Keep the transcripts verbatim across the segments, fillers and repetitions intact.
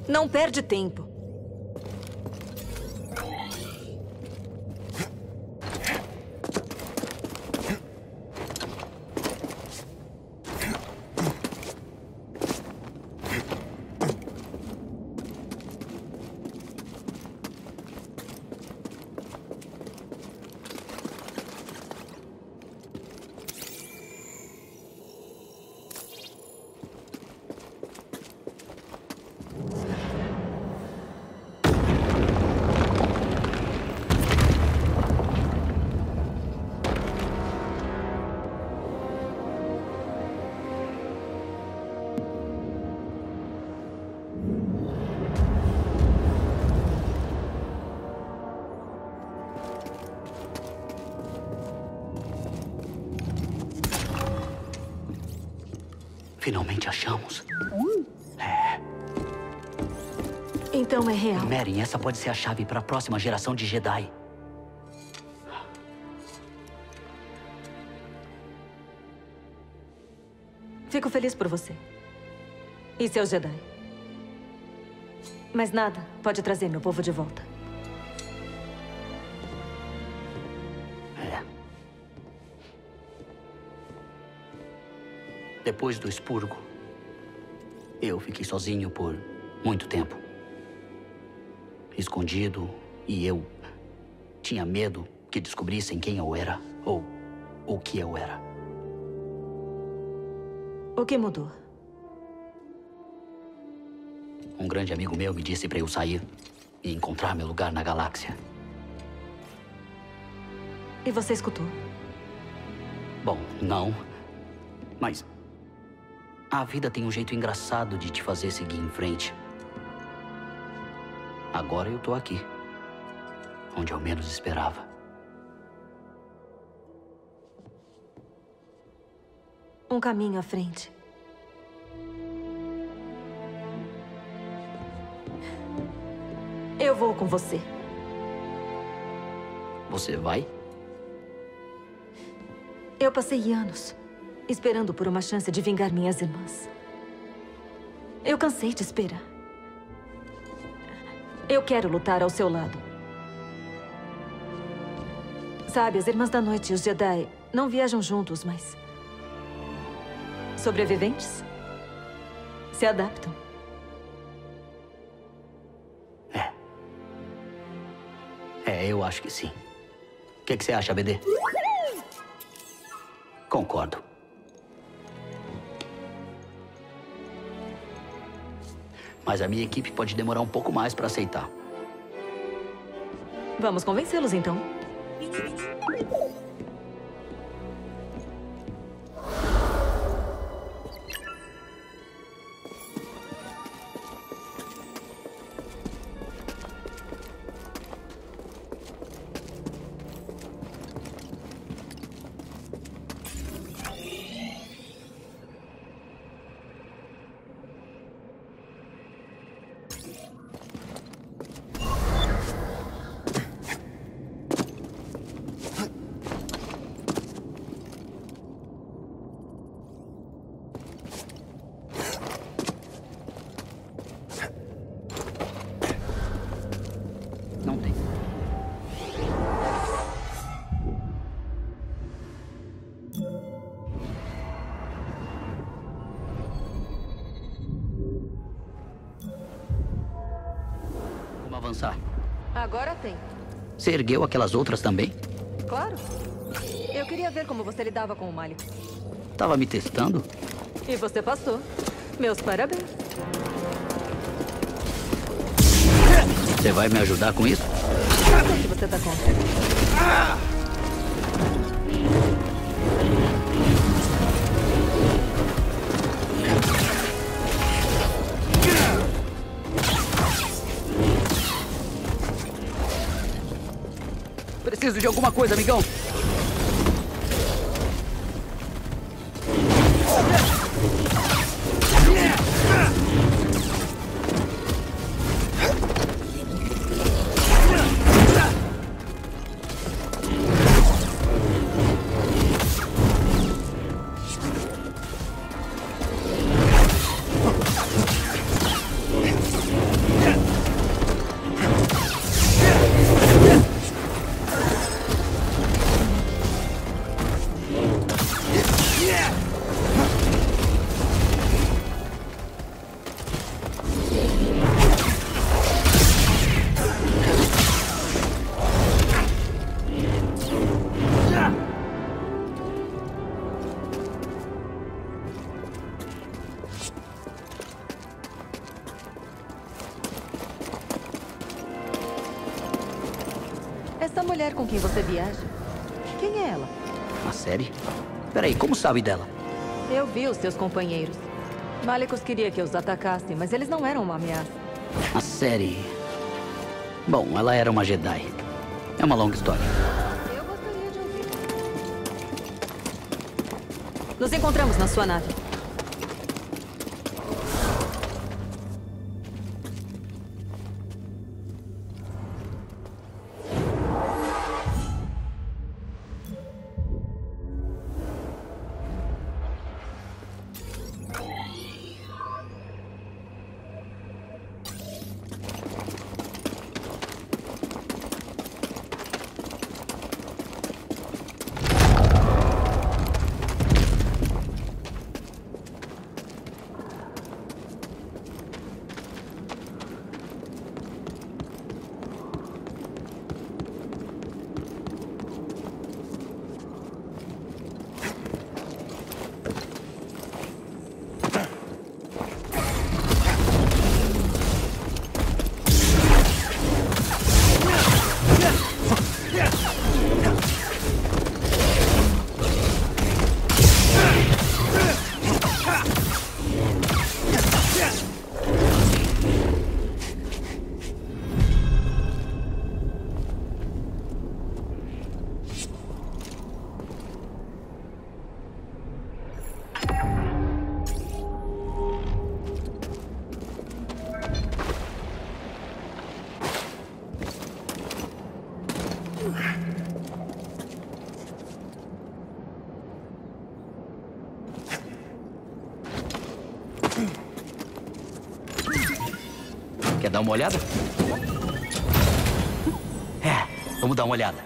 Não perde tempo. Finalmente achamos. É. Então é real. Merrin, essa pode ser a chave para a próxima geração de Jedi. Fico feliz por você. E seus Jedi. Mas nada pode trazer meu povo de volta. É. Depois do expurgo, eu fiquei sozinho por muito tempo. Escondido, e eu tinha medo que descobrissem quem eu era, ou o que eu era. O que mudou? Um grande amigo meu me disse para eu sair e encontrar meu lugar na galáxia. E você escutou? Bom, não. Mas a vida tem um jeito engraçado de te fazer seguir em frente. Agora eu tô aqui, onde eu menos esperava. Um caminho à frente. Eu vou com você. Você vai? Eu passei anos esperando por uma chance de vingar minhas irmãs. Eu cansei de esperar. Eu quero lutar ao seu lado. Sabe, as Irmãs da Noite e os Jedi não viajam juntos, mas... sobreviventes se adaptam. É. É, eu acho que sim. O que, que você acha, B D? Concordo. Mas a minha equipe pode demorar um pouco mais para aceitar. Vamos convencê-los, então. Não tem. Vamos avançar. Agora tem. Você ergueu aquelas outras também? Claro. Eu queria ver como você lidava com o Malik. Tava me testando? E você passou. Meus parabéns. Você vai me ajudar com isso? Por que você tá contra? Preciso de alguma coisa, amigão. Essa mulher com quem você viaja, quem é ela? A série? Peraí, como sabe dela? Eu vi os seus companheiros. Malicos queria que os atacassem, mas eles não eram uma ameaça. A série... Bom, ela era uma Jedi. É uma longa história. Eu gostaria de ouvir. Nos encontramos na sua nave. Quer dar uma olhada? É, vamos dar uma olhada.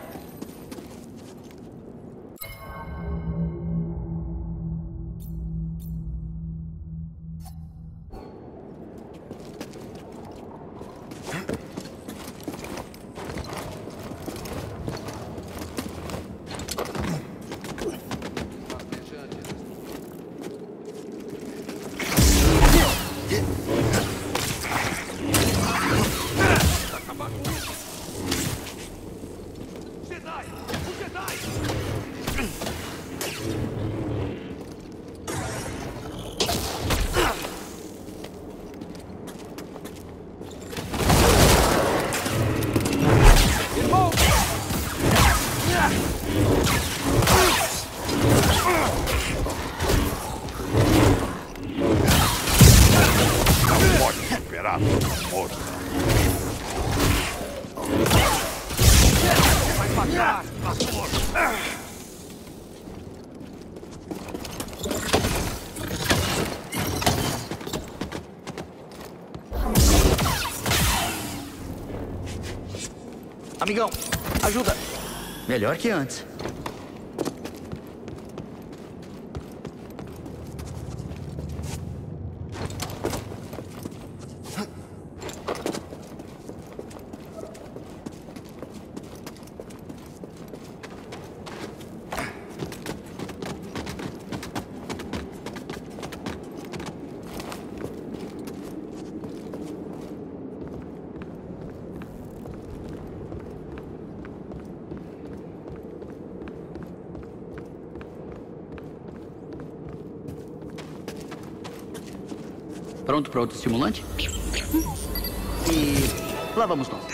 Amigão, ajuda! Melhor que antes. Pronto para outro estimulante? E lá vamos nós.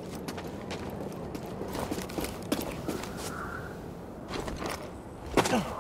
Oh.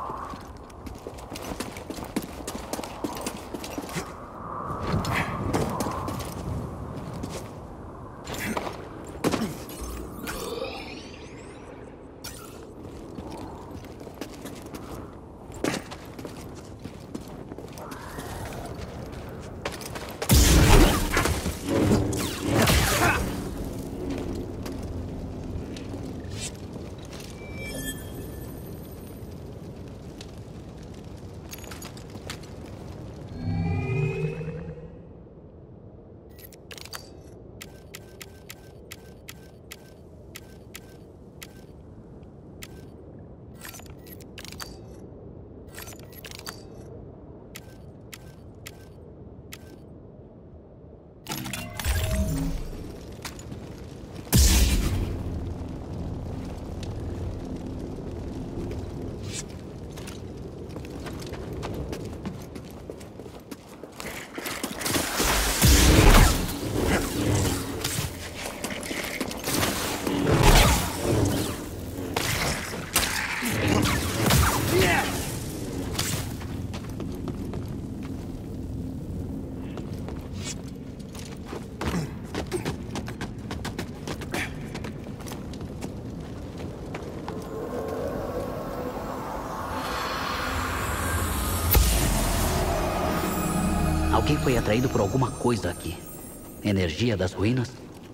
Alguém foi atraído por alguma coisa aqui. Energia das ruínas?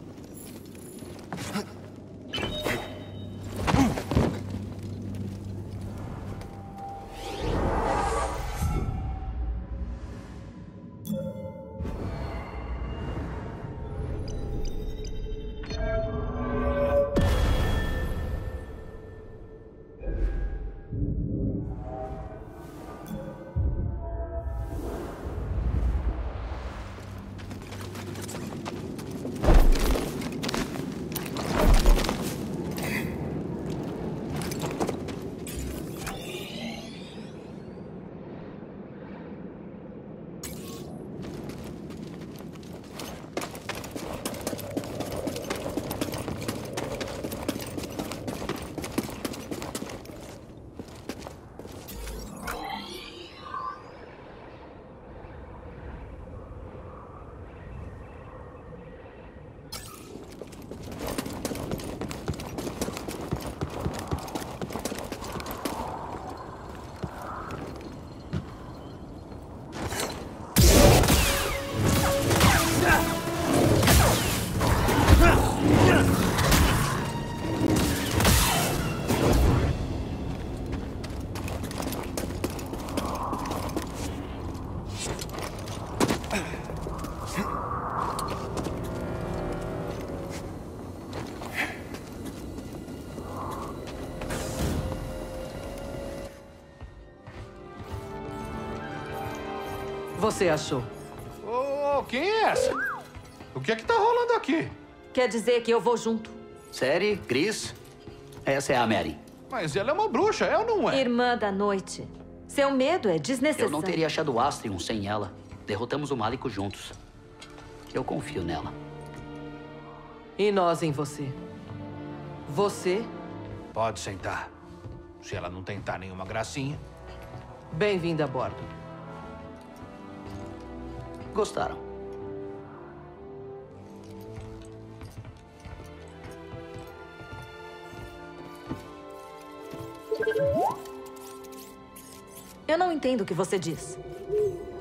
Você achou? Ô, oh, quem é essa? O que é que tá rolando aqui? Quer dizer que eu vou junto. Série, Chris, essa é a Mary. Mas ela é uma bruxa, é ou não é? Irmã da noite. Seu medo é desnecessário. Eu não teria achado o Astrium sem ela. Derrotamos o Málico juntos. Eu confio nela. E nós em você. Você, Pode sentar. Se ela não tentar nenhuma gracinha. bem-vinda a bordo. Gostaram? Eu não entendo o que você diz.